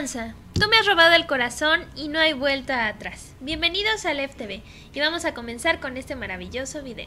Danza, tú me has robado el corazón y no hay vuelta atrás. Bienvenidos al FTV y vamos a comenzar con este maravilloso video.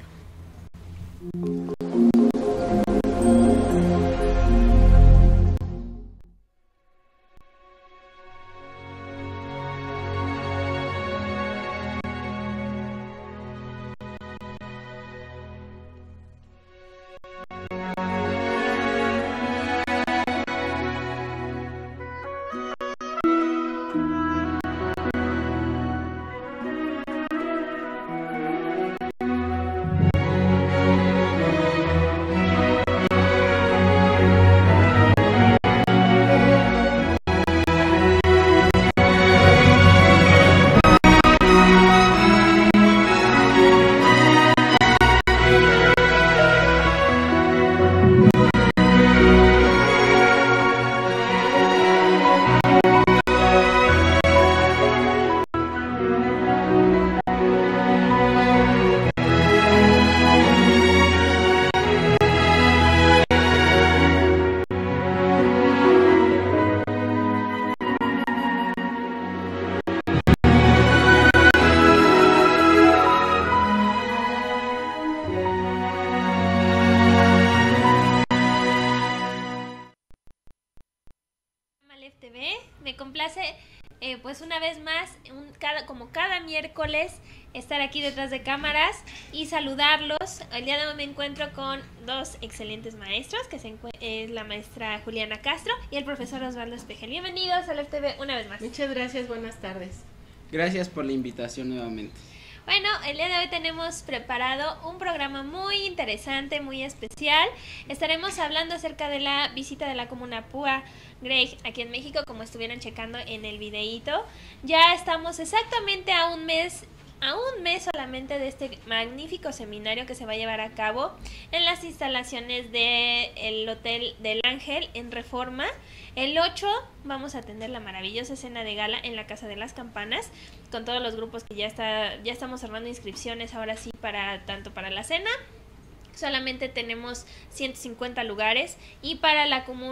FTV. Me complace pues una vez más, como cada miércoles, estar aquí detrás de cámaras y saludarlos. El día de hoy me encuentro con dos excelentes maestros, que es la maestra Juliana Castro y el profesor Osvaldo Espejel. Bienvenidos al FTV una vez más. Muchas gracias, buenas tardes. Gracias por la invitación nuevamente. Bueno, el día de hoy tenemos preparado un programa muy interesante, muy especial. Estaremos hablando acerca de la visita de la Comuna Púa Greg aquí en México, como estuvieron checando en el videíto. Ya estamos exactamente a un mes solamente de este magnífico seminario que se va a llevar a cabo en las instalaciones del Hotel del Ángel en Reforma. El 8 vamos a tener la maravillosa cena de gala en la Casa de las Campanas con todos los grupos que ya estamos armando inscripciones ahora sí tanto para la cena. Solamente tenemos 150 lugares y para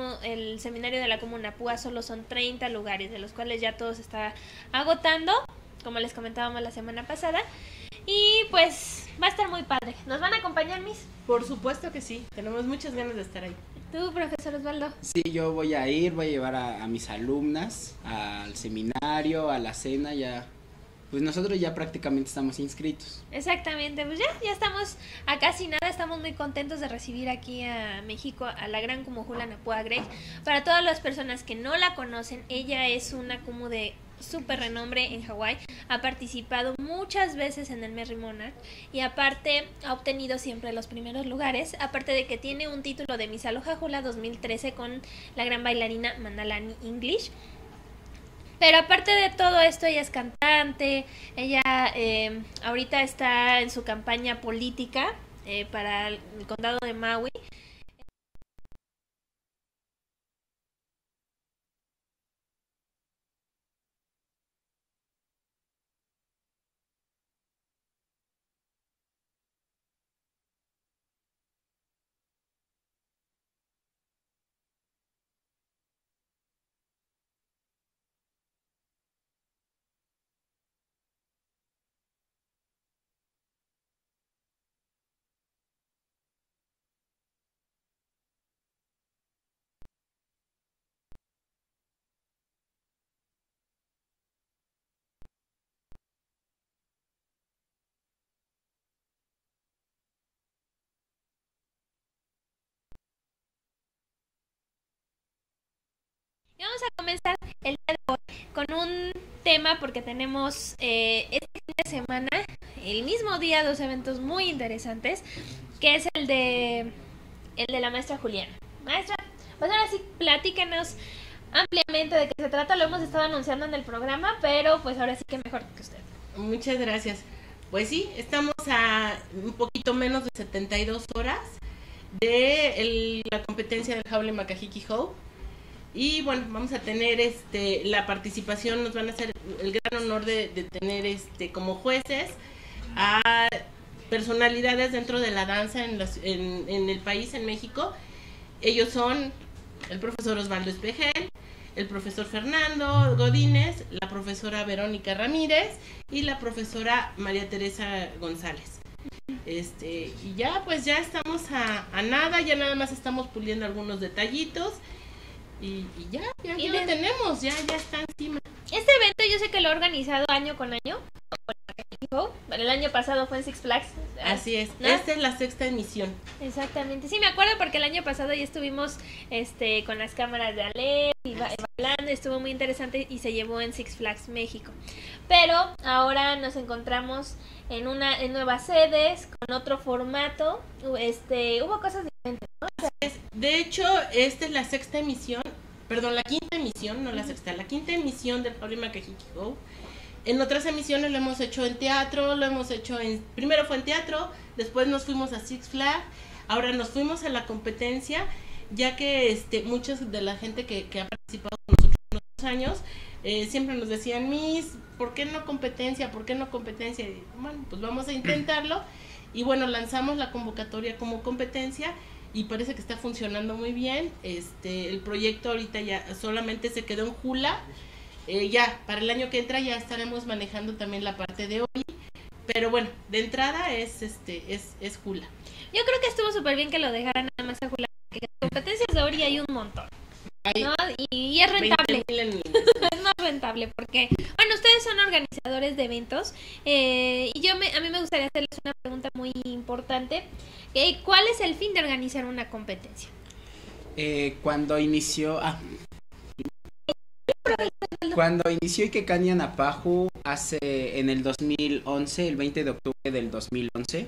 el seminario de la Comuna Púa solo son 30 lugares, de los cuales ya todo se está agotando, como les comentábamos la semana pasada. Y pues va a estar muy padre. ¿Nos van a acompañar, Miss? Por supuesto que sí, tenemos muchas ganas de estar ahí. ¿Tú, profesor Osvaldo? Sí, yo voy a llevar a mis alumnas al seminario, a la cena, ya. Pues nosotros ya prácticamente estamos inscritos. Exactamente, pues ya estamos a casi nada, estamos muy contentos de recibir aquí a México a la gran Kumu Juliana Púa Greg. Para todas las personas que no la conocen, ella es una Kumu de súper renombre en Hawái, ha participado muchas veces en el Merry Monarch y aparte ha obtenido siempre los primeros lugares, aparte de que tiene un título de Miss Aloha Hula 2013 con la gran bailarina Manalani English. Pero aparte de todo esto, ella es cantante, ella ahorita está en su campaña política para el condado de Maui. Y vamos a comenzar el día de hoy con un tema porque tenemos este fin de semana, el mismo día, dos eventos muy interesantes, que es el de la maestra Juliana. Maestra, pues ahora sí, platícanos ampliamente de qué se trata. Lo hemos estado anunciando en el programa, pero pues ahora sí que mejor que usted. Muchas gracias. Pues sí, estamos a un poquito menos de 72 horas de la competencia del Haole Makahiki Hou. Y bueno, vamos a tener la participación, nos van a hacer el gran honor de tener como jueces a personalidades dentro de la danza en el país, en México. Ellos son el profesor Osvaldo Espejel, el profesor Fernando Godínez, la profesora Verónica Ramírez y la profesora María Teresa González. Y ya pues ya estamos a nada, ya nada más estamos puliendo algunos detallitos y ya lo tenemos, ya está encima. Este evento yo sé que lo ha organizado año con año. El año pasado fue en Six Flags. Así es, ¿no? Esta es la 6ª emisión. Exactamente, sí me acuerdo porque el año pasado ya estuvimos con las cámaras de Ale y bailando, estuvo muy interesante y se llevó en Six Flags México. Pero ahora nos encontramos en nuevas sedes, con otro formato, hubo cosas diferentes, ¿no? De hecho, esta es la 6ª emisión, perdón, la 5ª emisión, no la 6ª, la 5ª emisión del Howlin' Macajiqui Go. En otras emisiones lo hemos hecho en teatro, primero fue en teatro, después nos fuimos a Six Flags, ahora nos fuimos a la competencia, ya que mucha de la gente que ha participado con nosotros en los años, siempre nos decían, Miss, ¿por qué no competencia? ¿Por qué no competencia? Y, bueno, pues vamos a intentarlo, y bueno, lanzamos la convocatoria como competencia, y parece que está funcionando muy bien. El proyecto ahorita ya solamente se quedó en Jula. Ya para el año que entra ya estaremos manejando también la parte de hoy, pero bueno, de entrada es Jula. Yo creo que estuvo súper bien que lo dejaran nada más a Jula, porque competencias de Ori hay un montón, ¿no? Y es rentable. Es más rentable porque, bueno, ustedes son organizadores de eventos, y a mí me gustaría hacerles una pregunta muy importante. ¿Cuál es el fin de organizar una competencia? Cuando inició Ikekani Anapahu en el 2011, el 20 de octubre del 2011,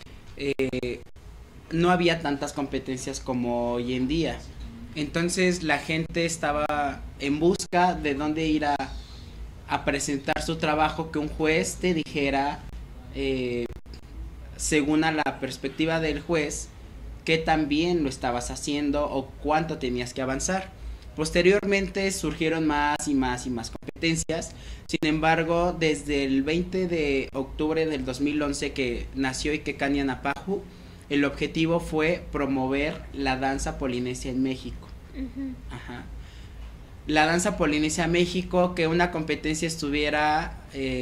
no había tantas competencias como hoy en día. Entonces la gente estaba en busca de dónde ir a presentar su trabajo, que un juez te dijera, según a la perspectiva del juez, qué tan bien lo estabas haciendo o cuánto tenías que avanzar. Posteriormente surgieron más y más competencias. Sin embargo, desde el 20 de octubre del 2011 que nació Ikekani Anapahu, el objetivo fue promover la danza polinesia en México. Uh-huh. Ajá. La danza polinesia en México, que una competencia estuviera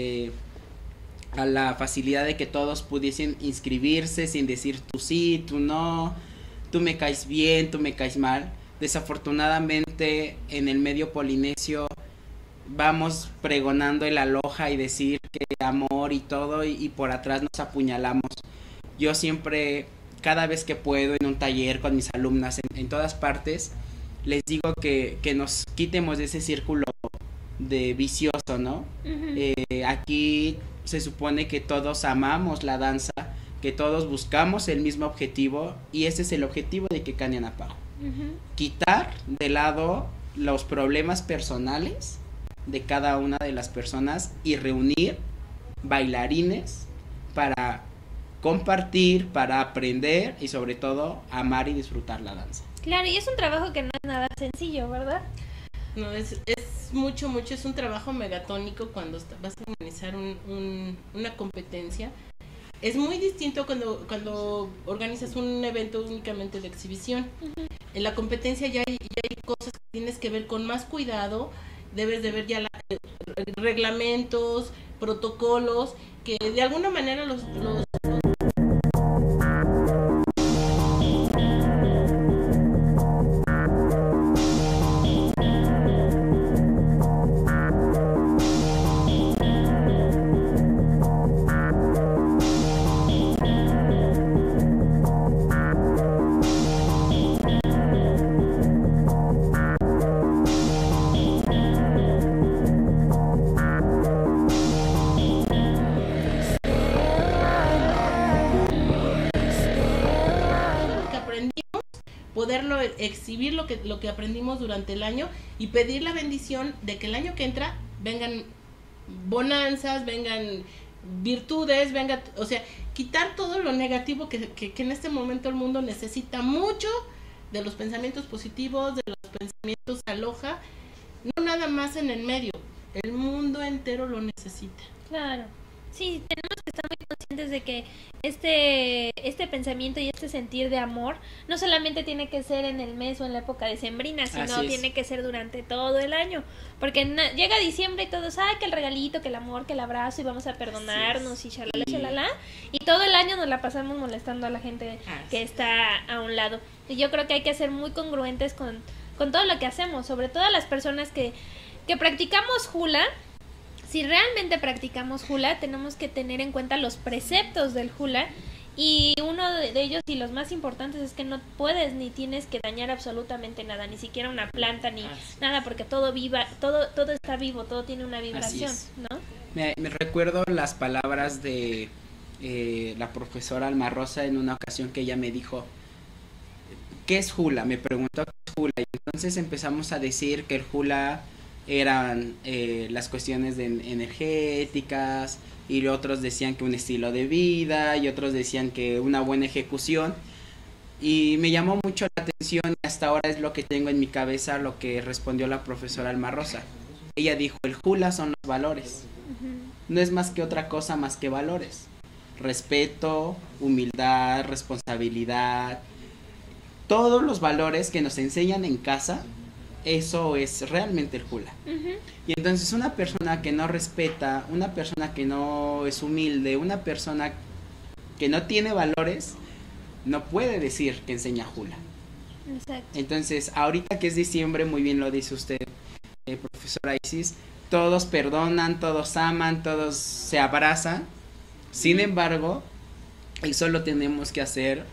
a la facilidad de que todos pudiesen inscribirse sin decir tú sí, tú no, tú me caes bien, tú me caes mal. Desafortunadamente en el medio polinesio vamos pregonando el aloha y decir que amor y todo, y por atrás nos apuñalamos. Yo siempre, cada vez que puedo, en un taller con mis alumnas, en todas partes, les digo que nos quitemos de ese círculo de vicioso, ¿no? Uh-huh. Aquí se supone que todos amamos la danza, que todos buscamos el mismo objetivo, y ese es el objetivo de Ikekani Anapahu. Uh-huh. Quitar de lado los problemas personales de cada una de las personas y reunir bailarines para compartir, para aprender y sobre todo amar y disfrutar la danza. Claro, y es un trabajo que no es nada sencillo, ¿verdad? No, es mucho, es un trabajo megatónico cuando vas a organizar una competencia. Es muy distinto cuando organizas un evento únicamente de exhibición. Uh-huh. En la competencia ya hay cosas que tienes que ver con más cuidado, debes de ver ya reglamentos, protocolos, que de alguna manera los poderlo exhibir lo que aprendimos durante el año y pedir la bendición de que el año que entra vengan bonanzas, vengan virtudes, o sea, quitar todo lo negativo que en este momento el mundo necesita mucho, de los pensamientos positivos, de los pensamientos aloha, no nada más en el medio, el mundo entero lo necesita. Claro. Sí, tenemos que estar muy conscientes de que este pensamiento y este sentir de amor no solamente tiene que ser en el mes o en la época decembrina, sino tiene que ser durante todo el año. Porque llega diciembre y todos, que el regalito, que el amor, que el abrazo y vamos a perdonarnos y shalala, shalala. Y todo el año nos la pasamos molestando a la gente que está a un lado. Y yo creo que hay que ser muy congruentes con todo lo que hacemos, sobre todo las personas que practicamos hula. Si realmente practicamos hula, tenemos que tener en cuenta los preceptos del hula, y uno de ellos y los más importantes es que no puedes ni tienes que dañar absolutamente nada, ni siquiera una planta ni nada, porque todo está vivo, todo tiene una vibración, ¿no? Me recuerdo las palabras de la profesora Alma Rosa en una ocasión que ella me dijo, ¿qué es hula? Me preguntó qué es hula, y entonces empezamos a decir que el hula eran las cuestiones energéticas, y otros decían que un estilo de vida, y otros decían que una buena ejecución, y me llamó mucho la atención, y hasta ahora es lo que tengo en mi cabeza, lo que respondió la profesora Alma Rosa. Ella dijo, el hula son los valores, no es más que otra cosa más que valores, respeto, humildad, responsabilidad, todos los valores que nos enseñan en casa. Eso es realmente el hula. Y entonces una persona que no respeta, una persona que no es humilde, una persona que no tiene valores, no puede decir que enseña hula. Exacto. Entonces, ahorita que es diciembre, muy bien lo dice usted, profesora Isis, todos perdonan, todos aman, todos se abrazan. Sin embargo, eso lo tenemos que hacer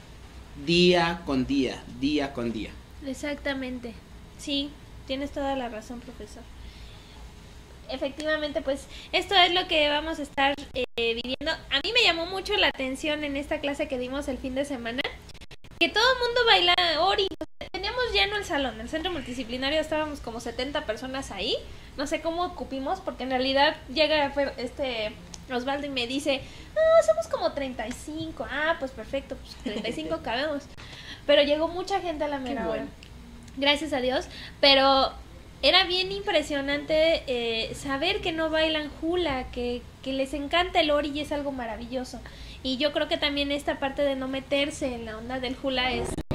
día con día, día con día. Exactamente. Sí, tienes toda la razón, profesor. Efectivamente, pues esto es lo que vamos a estar viviendo. A mí me llamó mucho la atención en esta clase que dimos el fin de semana, que todo el mundo baila ori. Teníamos lleno el salón, el centro multidisciplinario, estábamos como 70 personas ahí. No sé cómo ocupimos, porque en realidad llega Osvaldo y me dice, somos como 35. Pues perfecto, pues 35 cabemos. Pero llegó mucha gente a la mera hora. Gracias a Dios, pero era bien impresionante saber que no bailan hula, que les encanta el ori, y es algo maravilloso. Y yo creo que también esta parte de no meterse en la onda del hula es